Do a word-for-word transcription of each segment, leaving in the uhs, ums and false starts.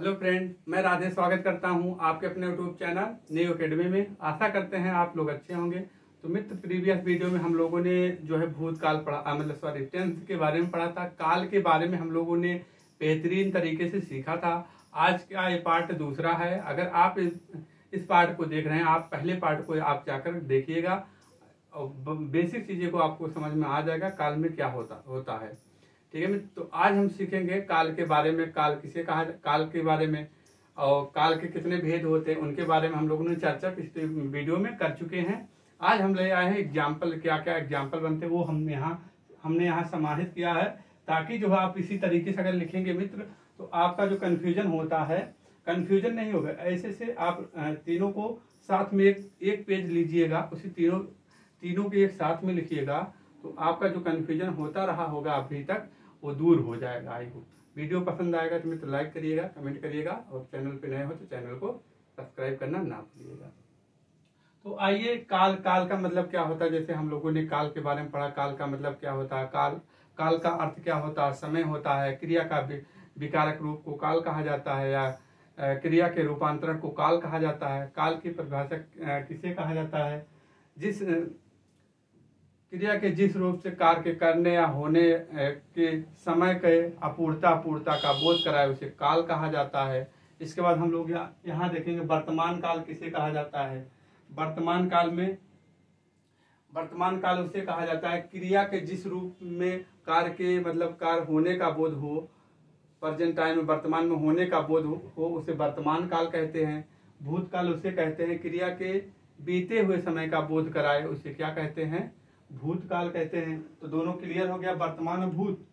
Hello friend, मैं राधे स्वागत करता हूं आपके अपने यूट्यूब चैनल न्यू एकेडमी में। आशा करते हैं आप लोग अच्छे होंगे। तो मित्र, प्रीवियस वीडियो में हम लोगों ने जो है भूतकाल पढ़ा, मतलब सॉरी टेंस के बारे में पढ़ा था। काल के बारे में हम लोगों ने बेहतरीन तरीके से सीखा था। आज का ये पार्ट दूसरा है। अगर आप इस, इस पार्ट को देख रहे हैं, आप पहले पार्ट को आप जाकर देखिएगा और बेसिक चीजें को आपको समझ में आ जाएगा काल में क्या होता होता है। ठीक है। तो आज हम सीखेंगे काल के बारे में, काल किसे कहा, काल के बारे में और काल के कितने भेद होते हैं उनके बारे में हम लोगों ने चर्चा पिछले वीडियो में कर चुके हैं। आज हम ले आए हैं एग्जाम्पल, क्या क्या एग्जाम्पल बनते हैं वो हम यहाँ हमने यहाँ समाहित किया है, ताकि जो है आप इसी तरीके से अगर लिखेंगे मित्र तो आपका जो कंफ्यूजन होता है कंफ्यूजन नहीं होगा। ऐसे से आप तीनों को साथ में एक एक पेज लीजिएगा, उसी तीनों तीनों के एक साथ में लिखिएगा तो आपका जो कंफ्यूजन होता रहा होगा अभी तक वो दूर हो जाएगा। आई होप वीडियो पसंद आएगा तो मित्र लाइक करिएगा, कमेंट करिएगा और चैनल पे नए हो तो चैनल को सब्सक्राइब करना ना भूलिएगा। तो आइए, काल काल का मतलब क्या होता है। जैसे हम लोगों ने काल के बारे में पढ़ा, काल का मतलब क्या होता है, काल काल का अर्थ क्या होता है, समय होता है, क्रिया का विकारक रूप को काल कहा जाता है या क्रिया के रूपांतरण को काल कहा जाता है। काल की परिभाषा किसे कहा जाता है, जिस क्रिया के जिस रूप से कार्य करने या होने के समय के अपूर्णता अपूर्णता का बोध कराए उसे काल कहा जाता है। इसके बाद हम लोग यहाँ यहाँ देखेंगे वर्तमान काल किसे कहा जाता है। वर्तमान काल में वर्तमान काल उसे कहा जाता है क्रिया के जिस रूप में कार्य के मतलब कार्य होने का बोध हो, प्रेजेंट टाइम में वर्तमान में होने का बोध हो, उसे वर्तमान काल कहते हैं। भूतकाल उसे कहते हैं क्रिया के बीते हुए समय का बोध कराए उसे क्या कहते हैं, भूतकाल कहते हैं। तो दोनों क्लियर हो गया, वर्तमान में भूत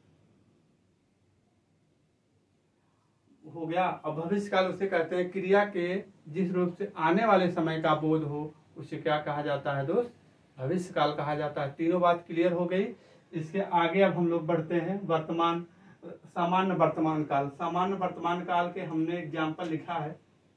हो गया। और भविष्य काल उसे कहते हैं क्रिया के जिस रूप से आने वाले समय का बोध हो उसे क्या कहा जाता है दोस्त, भविष्य काल कहा जाता है। तीनों बात क्लियर हो गई। इसके आगे अब हम लोग बढ़ते हैं वर्तमान सामान्य वर्तमान काल। सामान्य वर्तमान काल के हमने एग्जाम्पल लिखा है।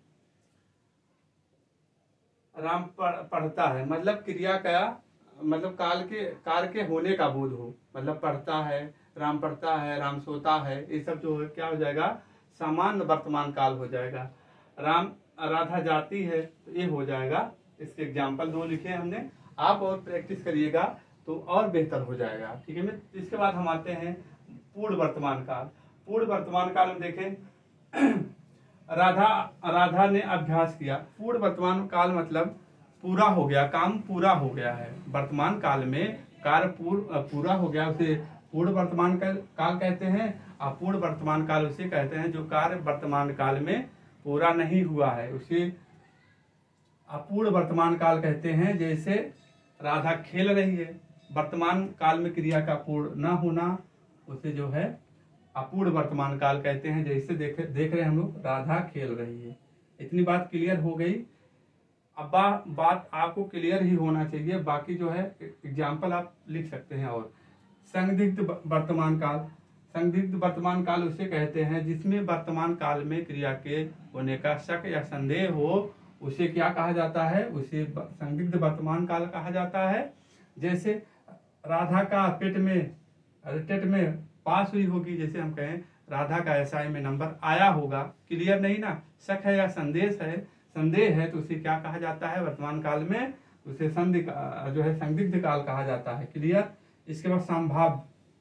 राम पढ़ता है मतलब क्रिया का मतलब काल के कार्य के होने का बोध हो, मतलब पढ़ता है, राम पढ़ता है, राम सोता है, ये सब जो है क्या हो जाएगा, सामान्य वर्तमान काल हो जाएगा। राम राधा जाती है तो ये हो जाएगा। इसके एग्जाम्पल दो लिखे हमने, आप और प्रैक्टिस करिएगा तो और बेहतर हो जाएगा। ठीक है। इसके बाद हम आते हैं पूर्ण वर्तमान काल। पूर्ण वर्तमान काल में देखें राधा राधा ने अभ्यास किया। पूर्ण वर्तमान काल मतलब पूरा हो गया, काम पूरा हो गया है। वर्तमान काल में कार्य पूर्ण पूरा हो गया उसे पूर्ण वर्तमान काल कहते हैं। अपूर्ण वर्तमान काल उसे कहते हैं जो कार्य वर्तमान काल में पूरा नहीं हुआ है, उसे अपूर्ण वर्तमान काल कहते हैं। जैसे राधा खेल रही है, वर्तमान काल में क्रिया का पूर्ण न होना उसे जो है अपूर्ण वर्तमान काल कहते हैं। जैसे देख देख रहे हैं हम लोग, राधा खेल रही है। इतनी बात क्लियर हो गई। अब बा, बात आपको क्लियर ही होना चाहिए, बाकी जो है एग्जाम्पल आप लिख सकते हैं। और संदिग्ध वर्तमान काल, संदिग्ध वर्तमान काल उसे कहते हैं जिसमें वर्तमान काल में क्रिया के होने का शक या संदेह हो, उसे क्या कहा जाता है, उसे संदिग्ध वर्तमान काल कहा जाता है। जैसे राधा का पेट में टेट में पास हुई होगी, जैसे हम कहें राधा का एसआई में नंबर आया होगा, क्लियर नहीं ना, शक है या संदेश है संदेह है तो उसे क्या कहा जाता है, वर्तमान काल में उसे संधि जो है संदिग्ध काल कहा जाता है। क्लियर। इसके बाद संभाव,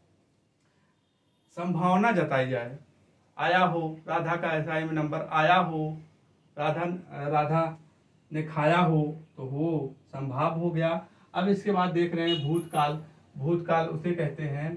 संभावना जताई जाए, आया हो, राधा का एसआई में नंबर आया हो, राधा राधा ने खाया हो तो हो संभाव हो गया। अब इसके बाद देख रहे हैं भूतकाल। भूतकाल उसे कहते हैं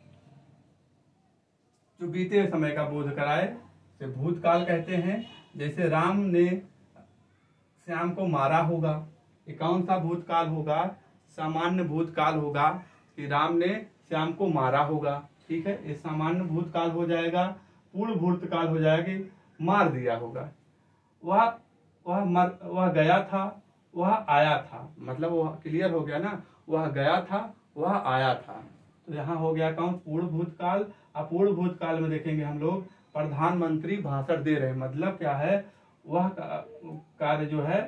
जो बीते हुए समय का बोध कराए, उसे भूतकाल कहते हैं। जैसे राम ने श्याम को मारा होगा, ये कौन सा भूतकाल होगा, सामान्य भूतकाल होगा कि राम ने श्याम को मारा होगा। ठीक है, ये सामान्य भूतकाल हो जाएगा। पूर्ण भूतकाल हो जाएगी, मार दिया होगा। वह वह मर वह गया था, वह आया था, मतलब वह क्लियर हो गया ना, वह गया था, वह आया था। तो यहाँ हो गया कौन, पूर्ण भूतकाल। अपूर्ण भूतकाल में देखेंगे हम लोग प्रधानमंत्री भाषण दे रहे, मतलब क्या है, वह कार्य जो है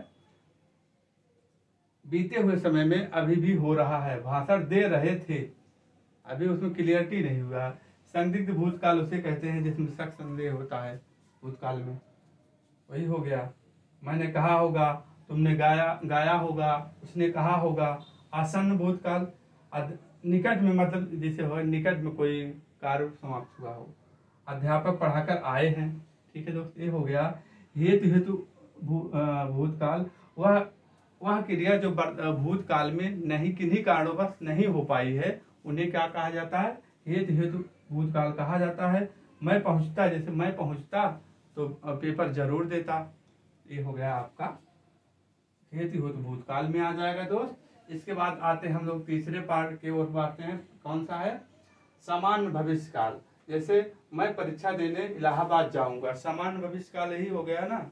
बीते हुए समय में अभी भी हो रहा है, भाषण दे रहे थे, अभी उसमें क्लियरिटी नहीं हुआ। संदिग्ध भूतकाल उसे कहते हैं जिसमें शक संदेह होता है भूतकाल में। वही हो गया। मैंने कहा होगा, तुमने गाया गाया होगा, उसने कहा होगा। आसन्न भूतकाल, अध- निकट में मतलब जैसे हो निकट में कोई कार्य समाप्त हुआ हो। अध्यापक पढ़ाकर आए हैं। ठीक है दोस्त, ये हो गया हेतु हेतु भू, अ, भूतकाल। वह वह क्रिया जो बर- अ, भूतकाल में नहीं किन्हीं कारणवश नहीं हो पाई है, उन्हें क्या कहा जाता है? हेतु हेतु भूतकाल कहा जाता है। मैं पहुंचता, जैसे मैं पहुंचता तो अ, पेपर जरूर देता। ये हो गया आपका हेतु हेतु भूतकाल में आ जाएगा दोस्त। इसके बाद आते हैं हम लोग तीसरे पार्ट की ओर बढ़ते हैं। कौन सा है? सामान्य भविष्य काल। जैसे मैं परीक्षा देने इलाहाबाद जाऊंगा, सामान्य भविष्य काल यही हो गया ना।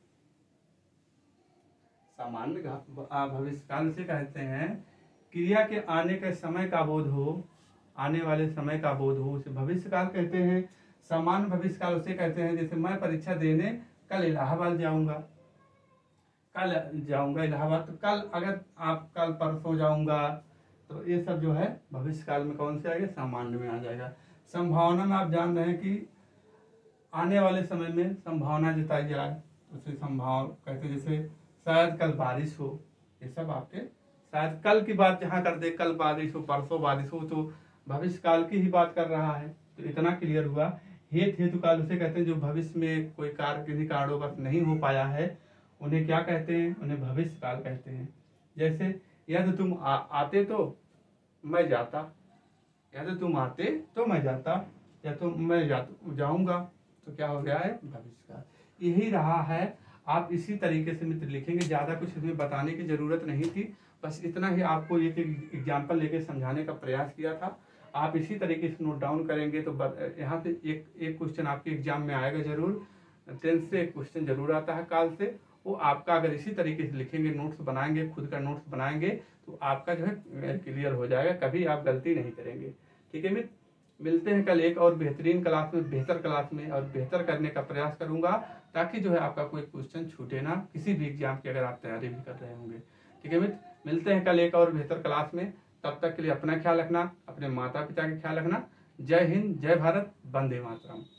सामान्य घ- आ, भविष्य काल से कहते हैं क्रिया के आने के समय का बोध हो, आने वाले समय का बोध हो, उसे भविष्य काल कहते हैं। सामान्य भविष्य काल उसे कहते हैं जैसे मैं परीक्षा देने कल इलाहाबाद जाऊंगा, कल जाऊंगा इलाहाबाद, तो कल अगर आप कल परसों जाऊंगा, तो ये सब जो है भविष्य काल में कौन से आएगा? सामान्य में आ जाएगा। संभावना में आप जान रहे हैं कि आने वाले समय में संभावना जताई जाए, उसे संभाव कहते हैं। जैसे शायद कल बारिश हो, ये सब आपके शायद कल की बात जहाँ कर दे, कल बारिश हो, परसों बारिश हो, तो भविष्य काल की ही बात कर रहा है। तो इतना क्लियर हुआ। हेतु हेतु काल उसे कहते हैं जो भविष्य में कोई कार्य किसी कारणों पर नहीं हो पाया है, उन्हें क्या कहते हैं? उन्हें भविष्य काल कहते हैं। जैसे यदि तुम आ, आते तो मैं जाता, यदि तुम आते तो मैं जाता, या तो मैं जा, जाऊंगा, तो क्या हो गया है? भविष्य काल। यही रहा है। आप इसी तरीके से मित्र लिखेंगे, ज्यादा कुछ इसमें बताने की जरूरत नहीं थी, बस इतना ही आपको एक एग्जाम्पल लेके समझाने का प्रयास किया था। आप इसी तरीके से नोट डाउन करेंगे तो यहाँ से एक एक क्वेश्चन आपके एग्जाम में आएगा जरूर। टेंथ से एक क्वेश्चन जरूर आता है काल से, वो आपका अगर इसी तरीके से लिखेंगे, नोट्स बनाएंगे, खुद का नोट्स बनाएंगे, तो आपका जो है क्लियर हो जाएगा, कभी आप गलती नहीं करेंगे। ठीक है मित्र, मिलते हैं कल एक और बेहतरीन क्लास में, बेहतर क्लास में, और बेहतर करने का प्रयास करूंगा, ताकि जो है आपका कोई क्वेश्चन छूटे ना, किसी भी एग्जाम की अगर आप तैयारी भी कर रहे होंगे। ठीक है मित्र, मिलते हैं कल एक और बेहतर क्लास में। तब तक के लिए अपना ख्याल रखना, अपने माता पिता का ख्याल रखना। जय हिंद, जय भारत, वंदे मातरम।